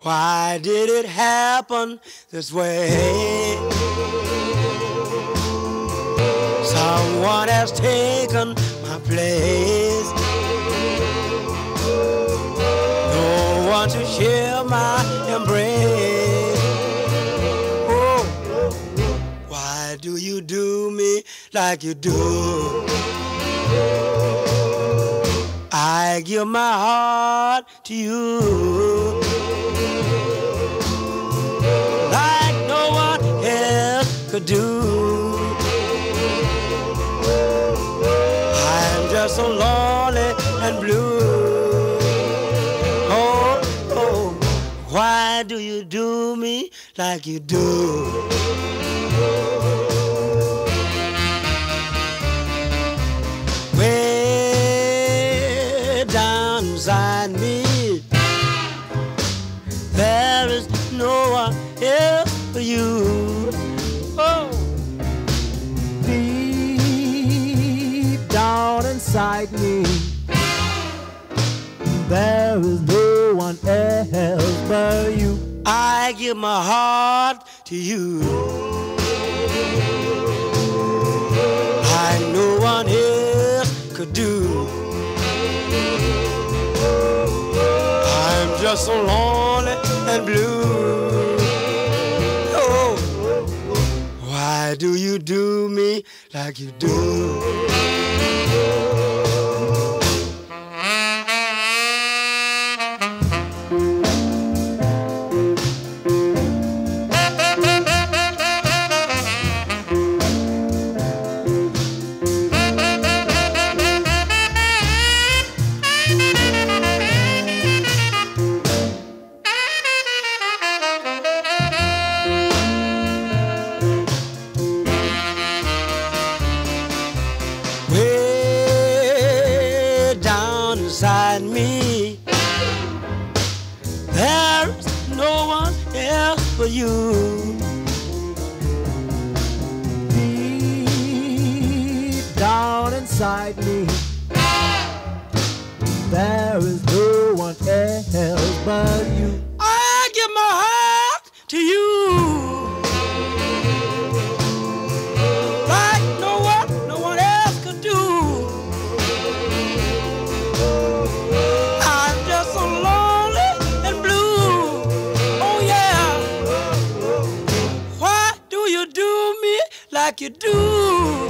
Why did it happen this way? Someone has taken my place. No one to share my embrace. Oh, why do you do me like you do? I give my heart to you like no one else could do. I'm just so lonely and blue. Oh, oh, why do you do me like you do? Way down inside me, there is no one else for you. Oh, Deep down inside me, there is no one else but you. I give my heart to you. Like no one else could do. I'm just so lonely and blue. Oh, why do you do me like you do? Way down inside me, there's no one else for you. Deep down inside me, there is no one else but you. I give my heart to you. Like no one else could do. I'm just so lonely and blue. Oh yeah. Why do you do me like you do?